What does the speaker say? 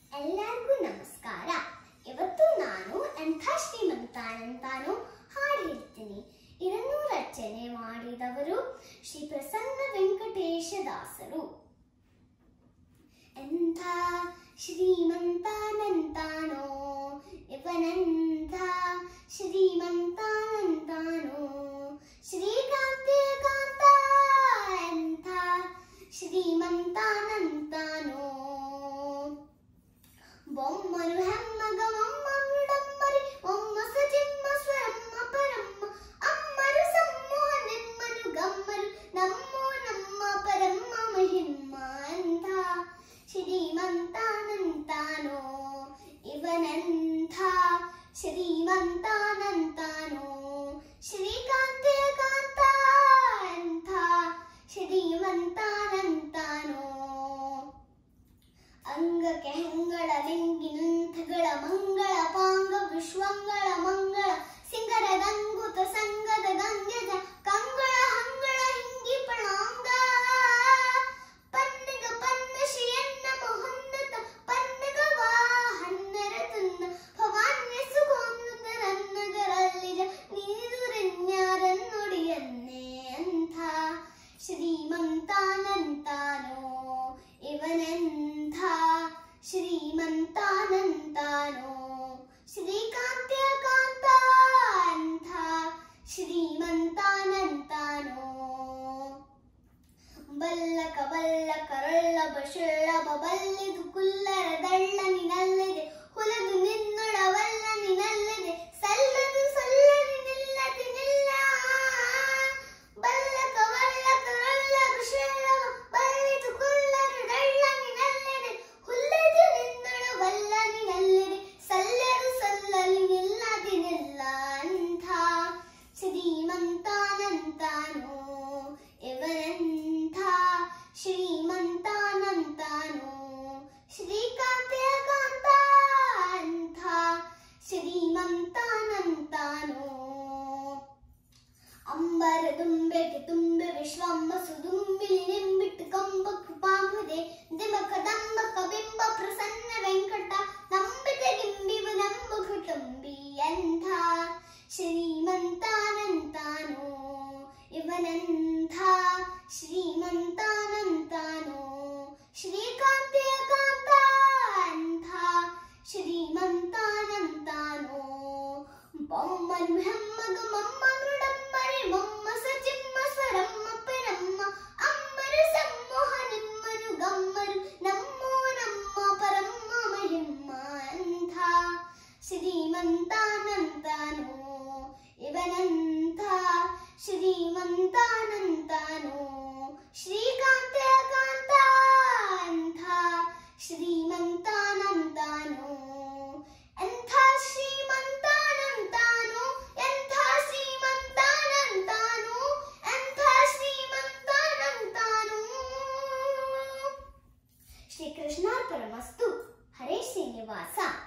ಎಲ್ಲರಿಗೂ ನಮಸ್ಕಾರ. ಇವತ್ತು ನಾನು ಎಂಥ ಶ್ರೀಮಂತನಂತಾನು ಹಾಡು ಹೇಳ್ತೀನಿ. ಇದನ್ನು ರಚನೆ ಮಾಡಿದವರು ಶ್ರೀ ಪ್ರಸನ್ನ ವೆಂಕಟೇಶ ದಾಸರು. ಎಂಥ ಶ್ರೀಮಂತನಂತಾನೋ ಇವನೆಂಥ ಶ್ರೀಮಂತನಂತಾನೋ ಶ್ರೀಕಾಂತಿಯ ಕಾಂತ ಎಂಥ ಶ್ರೀಮಂತನಂತಾನೋ ಬೊಮ್ಮನು ಹೆಮ್ಮಗ ಒಮ್ಮ ಮೃಡಮ್ಮರಿ ಒಮ್ಮ ಸಜಿಮ್ಮ ಸ್ವರಮ್ಮ ಪರಮ್ಮ ಅಮ್ಮರು ಸಮ್ಮೋಹ ನಿಮ್ಮನು ಗಮ್ಮರು ನಮ್ಮೋ ನಮ್ಮ ಪರಮ್ಮ ಮಹಿಮ್ಮ ಅಂಥ ಶ್ರೀಮಂತನಂತಾನೋ ಇವನೆಂಥ ಶ್ರೀಮಂತನಂತಾನೋ ಶ್ರೀಕಾಂತಿಯ ಕಾಂತ ಎಂಥ ಶ್ರೀಮಂತನಂತಾನೋ ಅಂಗಕ್ಕೆ ಹೆಂಗಳ ಲಿಂಗಿನಂಥಗಳ ಮಂಗಳ ಪಾಂಗ ವಿಶ್ವಂಗಳ ಮಂಗಳ ಸಿಂಗರದಂಗುತ ಸಂಗದ ಗಂಗೆದ ಕಂಗಳ ಹಂಗಳ ಹಿಂಗಿ ಪಳಾಂಗ ಪನ್ನಗ ಪನ್ನಶಿಯನ್ನ ಮೊಹನ್ನತ ಪನ್ನಗ ವಾಹನ್ನರ ತುನ್ನ ಭವಾನ್ಯ ಸುಗೋನ್ನತ ರನ್ನಗರಲ್ಲಿಜ ನೀದುರನ್ಯಾರನ್ನೊಡಿಯನ್ನೇ ಅಂಥ ಶ್ರೀಮಂತನಂತಾನೋ ಇವನೆಂಥ ಶ್ರೀಮಂತನಂತಾನೋ ಶ್ರೀಕಾಂತಿಯ ಕಾಂತ ಅಂಥ ಶ್ರೀಮಂತನಂತಾನೋ ಬಲ್ಲಕ ಬಲ್ಲಕರಳ್ಳಬ ಶಳ್ಳಬ ಬಲ್ಲಿದು ಕುಲ್ಲರ ದಳ್ಳ ನಿನಲ್ಲಿದೆ ಹುಲದು ನಿನ್ನೊಳವಲ್ಲ ನಿನಲ್ಲಿದೆ ಸಲ್ಲದು ಸಲ್ಲದು ನಿಲ್ಲದಿ ನಿಲ್ಲ ಬಲ್ಲಕ ಬಲ್ಲಕರಳ್ಳಬ ಶಳ್ಳಬ ಬಲ್ಲಿದು ಕುಲ್ಲರ ದಳ್ಳ ನಿನಲ್ಲಿದೆ ಹುಲ್ಲದು ನಿನ್ನೊಳವಲ್ಲ ನಿನಲ್ಲಿದೆ ಸಲ್ಲದು ಸಲ್ಲಲಿ ನಿಲ್ಲದಿ ನಿಲ್ಲ ಅಂಥ ಶ್ರೀಮಂತನಂತಾನೋ ಇವನೆಂಥ ಶ್ರೀಮಂತನಂತಾನೋ ಶ್ರೀಕಾಂತಿಯ ಕಾಂತ ಅಂಥ ಶ್ರೀಮಂತನಂತಾನೋ ಅಂಬರ ದುಂಬೆಗೆ ತುಂಬೆ ವಿಶ್ವಂಬ ಸುದುಂಬಿಲಿ ನಿಂಬಿಟ್ಟು ಕಂಬ ಕೃಪಾಂಬುದೆ ದಿಮಕ ದಂಬಕ ಬಿಂಬ ಪ್ರಸನ್ನ ವೆಂಕಟ ನಂಬಿತೆ ಗಿಂಬಿವು ನಂಬು ಕುಟುಂಬಿ ಎಂಥ ಶ್ರೀಮಂತನಂತಾನೋ ಇವನೆಂಥ ಶ್ರೀಮಂತನಂತಾನೋ ಶ್ರೀಕಾಂತಿಯ ಕಾಂತ ಅಂಥ ಶ್ರೀಮಂತನಂತಾನೋ ಬೊಮ್ಮನು ಹೆಮ್ಮಗ ಮೊಮ್ಮ ಮೃಡಮ್ಮರಿ ಮೊಮ್ಮ ಸಜಿಮ್ಮ ಸ್ವರಮ್ಮ ಪರಮ್ಮ ಅಮ್ಮರು ಸಮ್ಮೋಹ ನಿಮ್ಮನು ಗಮ್ಮರು ನಮ್ಮೋ ನಮ್ಮ ಪರಮ್ಮ ಮಹಿಮ್ಮ ಅಂಥ ಶ್ರೀಮಂತನಂತಾನೋ ಇವನೆಂಥ ಶ್ರೀಮಂತನಂತಾನೋ ಶ್ರೀಕಾಂತಿಯ ಕಾಂತ ಅಂಥ ಶ್ರೀಮಂತನಂತಾನೋ ಎಂಥ ಶ್ರೀಮಂತನಂತಾನೋ ಎಂಥ ಶ್ರೀಮಂತನಂತಾನೋ ಎಂಥ ಶ್ರೀಮಂತನಂತಾನೋ. ಶ್ರೀಕೃಷ್ಣಾರ್ಪಣಮಸ್ತು. ಹರೇ ಶ್ರೀನಿವಾಸ.